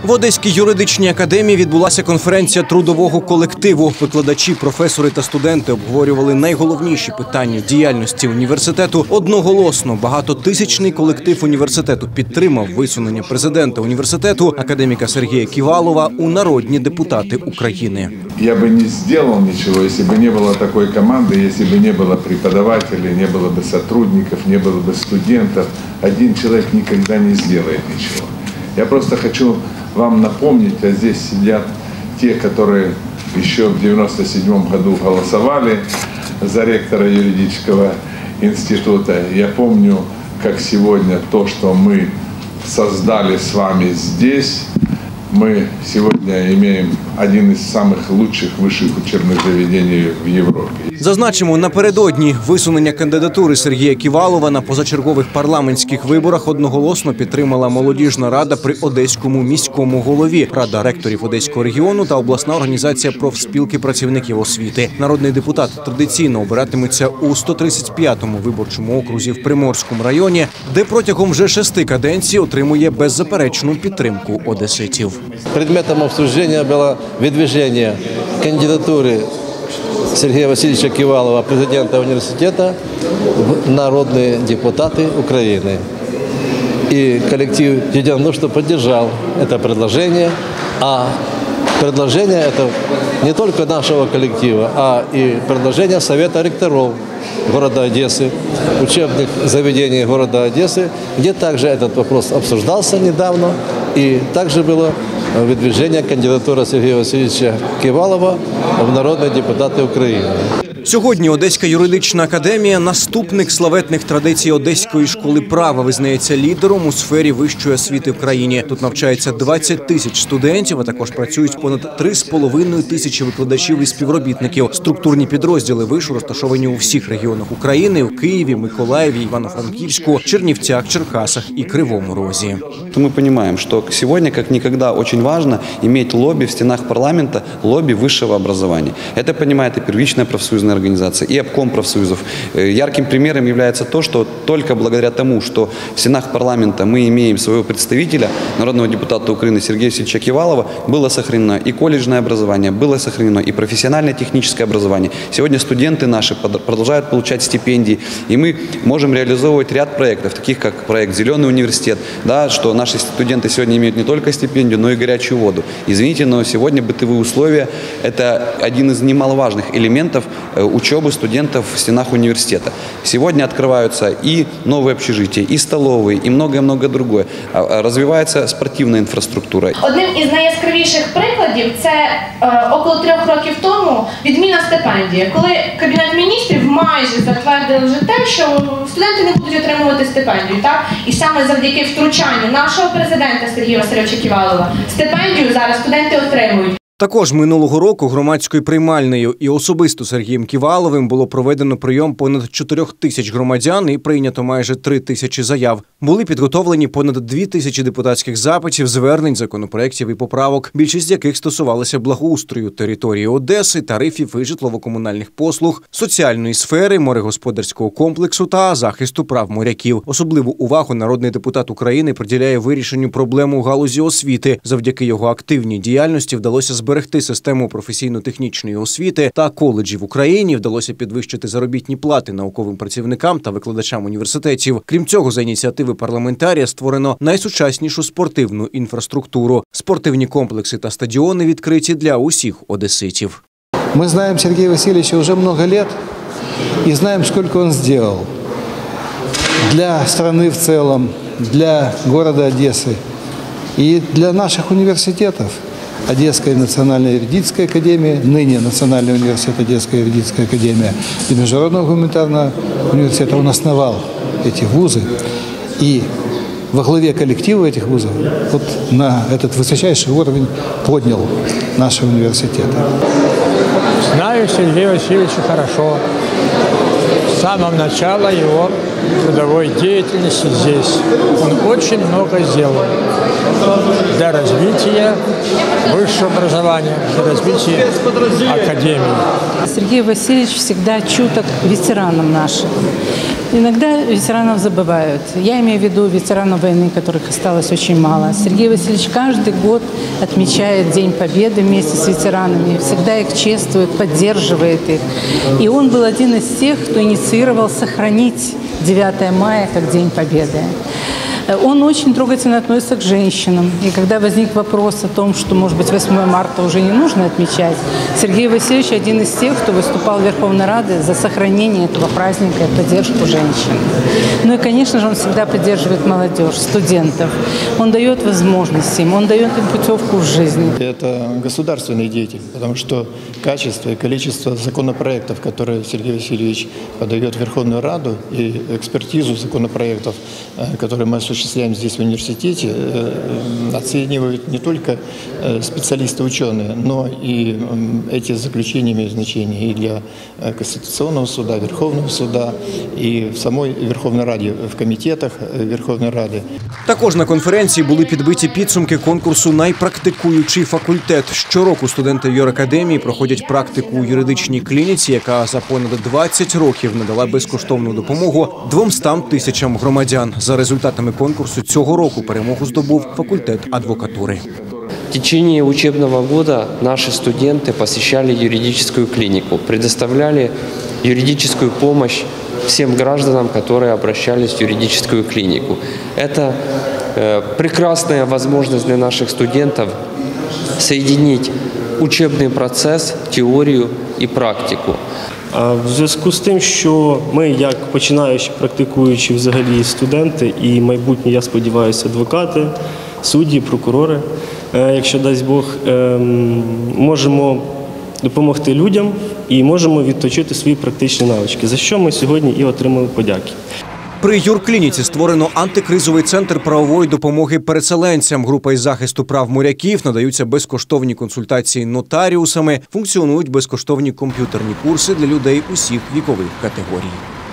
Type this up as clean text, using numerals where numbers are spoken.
В Одеській юридичній академії відбулася конференція трудового колективу. Викладачі, професори та студенти обговорювали найголовніші питання діяльності університету одноголосно. Багатотисячний колектив університету підтримав висунення президента університету, академіка Сергія Ківалова, у народні депутати України. Я бы не сделал ничего, если бы не было такой команды, если бы не было преподавателей, не было бы сотрудников, не было бы студентов. Один человек никогда не сделает ничего. Я просто хочу вам напомнить, а здесь сидят те, которые еще в 1997 году голосовали за ректора юридического института. Я помню, как сегодня то, что мы создали с вами здесь, мы сегодня имеем один из самых лучших высших учебных заведений в Європі. Зазначимо, напередодні висунення кандидатури Сергія Ківалова на позачергових парламентських виборах одноголосно підтримала молодіжна рада при Одеському міському голові, рада ректорів Одеського регіону та обласна організація профспілки працівників освіти. Народний депутат традиційно обиратиметься у 135-му виборчому окрузі в Приморському районі, де протягом вже 6 каденцій отримує беззаперечну підтримку одеситів. Предметом обсуждения было выдвижение кандидатуры Сергея Васильевича Ківалова, президента университета, в народные депутаты Украины. И коллектив единодушно поддержал это предложение. А предложение это не только нашего коллектива, а и предложение Совета ректоров города Одессы, учебных заведений города Одессы, где также этот вопрос обсуждался недавно. И также было выдвижение кандидатуры Сергея Васильевича Ківалова в народні депутати України. Сьогодні Одеська юридична академія, наступник славетних традицій Одеської школи права, визнається лідером у сфері вищої освіти в країні. Тут навчається 20 тисяч студентів, а також працюють понад 3,5 тисячі викладачів і співробітників. Структурні підрозділи вишу розташовані у всіх регіонах України – у Києві, Миколаєві, Івано-Франківську, Чернівцях, Черкасах і Кривому Розі. Мы понимаем, что сегодня, как никогда, очень важно иметь лобби в стенах парламента, лобби высшего образования. Это понимает и первичная профсоюзная организация, и обком профсоюзов. Ярким примером является то, что только благодаря тому, что в стенах парламента мы имеем своего представителя, народного депутата Украины Сергея Васильевича Ківалова, было сохранено и колледжное образование, было сохранено и профессионально-техническое образование. Сегодня студенты наши продолжают получать стипендии, и мы можем реализовывать ряд проектов, таких как проект «Зеленый университет», да, что наши студенты сегодня имеют не только стипендию, но и горячую воду. Извините, но сегодня бытовые условия – это один из немаловажных элементов учебы студентов в стенах университета. Сегодня открываются и новые общежития, и столовые, и многое-многое другое. Развивается спортивная инфраструктура. Одним із найяскравіших прикладів – це около 3 років тому відміна стипендії, коли Кабінет міністрів майже затвердив вже те, що студенти не будуть отримувати стипендію. Так? І саме завдяки втручанню нашого президента Сергія Васильовича Ківалова стипендію зараз студенти отримують. Також минулого року громадською приймальнею і особисто Сергієм Ківаловим було проведено прийом понад 4 тисяч громадян і прийнято майже 3 тисячі заяв. Були підготовлені понад 2 тисячі депутатських запитів, звернень, законопроєктів і поправок, більшість з яких стосувалися благоустрою території Одеси, тарифів і житлово-комунальних послуг, соціальної сфери, морегосподарського комплексу та захисту прав моряків. Особливу увагу народний депутат України приділяє вирішенню проблем у галузі освіти. Завдяки його активній діяльності вдалося зберегти систему професійно-технічної освіти та коледжів в Україні, вдалося підвищити заробітні плати науковим працівникам та викладачам університетів. Крім цього, за ініціативи парламентарія створено найсучаснішу спортивну інфраструктуру. Спортивні комплекси та стадіони відкриті для усіх одеситів. Мы знаем Сергея Васильевича уже много лет и знаем, сколько он сделал для страны в целом, для города Одессы и для наших университетов. Одесская национальная юридическая академия, ныне Национальный университет Одесская юридическая академия и Международного гуманитарного университета. Он основал эти вузы и во главе коллектива этих вузов вот на этот высочайший уровень поднял наши университеты. Знаю Сергея Васильевича хорошо. С самого начала его трудовой деятельности здесь. Он очень много сделал для развития высшего образования, для развития академии. Сергей Васильевич всегда чуток ветеранам нашим. Иногда ветеранов забывают. Я имею в виду ветеранов войны, которых осталось очень мало. Сергей Васильевич каждый год отмечает День Победы вместе с ветеранами, всегда их чествует, поддерживает их. И он был один из тех, кто инициировал сохранить 9 мая как День Победы. Он очень трогательно относится к женщинам. И когда возник вопрос о том, что, может быть, 8 марта уже не нужно отмечать, Сергей Васильевич один из тех, кто выступал в Верховной Раде за сохранение этого праздника и поддержку женщин. Ну и, конечно же, он всегда поддерживает молодежь, студентов. Он дает возможности им, он дает им путевку в жизни. Это государственный деятель, потому что качество и количество законопроектов, которые Сергей Васильевич подает в Верховную Раду, и экспертизу законопроектов, которые мы осуществляем здесь в университете, оценивают не только специалисты-ученые, но и эти заключения имеют значение и для Конституционного суда, Верховного суда, і в самій Верховній Раді, в комітетах Верховної Ради. Також на конференції були підбиті підсумки конкурсу «Найпрактикуючий факультет». Щороку студенти юракадемії проходять практику у юридичній клініці, яка за понад 20 років надала безкоштовну допомогу 200 тисячам громадян. За результатами конкурсу цього року перемогу здобув факультет адвокатури. В течение учебного года наши студенты посещали юридическую клинику, предоставляли юридическую помощь всем гражданам, которые обращались в юридическую клинику. Это прекрасная возможность для наших студентов соединить учебный процесс, теорию и практику. В зв'язку з тим, що ми, як починаючі, практикуючі взагалі студенти і майбутні, я сподіваюся, адвокати, судді, прокурори, якщо дасть Бог, можемо допомогти людям і можемо відточити свої практичні навички, за що ми сьогодні і отримали подяки. При юрклініці створено антикризовий центр правової допомоги переселенцям. Група із захисту прав моряків, надаються безкоштовні консультації нотаріусами, функціонують безкоштовні комп'ютерні курси для людей усіх вікових категорій.